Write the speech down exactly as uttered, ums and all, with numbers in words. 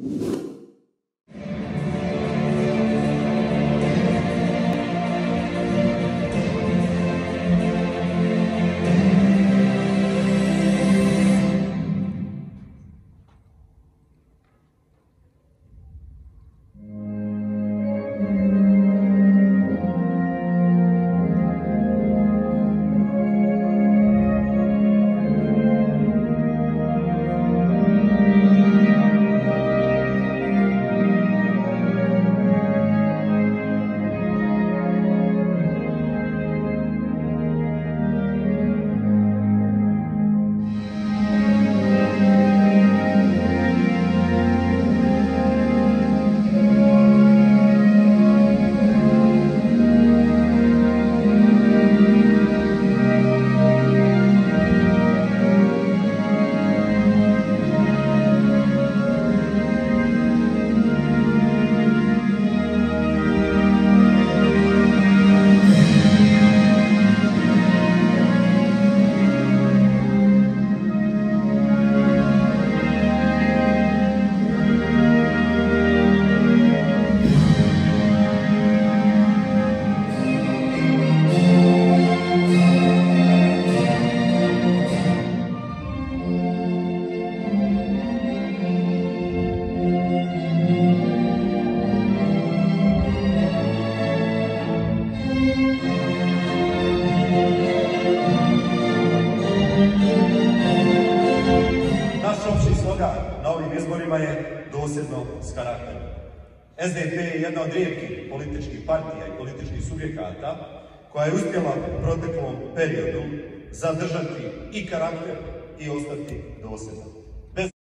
Naš opći slogan na ovim izborima je dosljedno s karakterom. S D P je jedna od rijetkih političkih partija i političkih subjekata koja je uspjela u proteklom periodu zadržati i karakter i ostati dosljedan.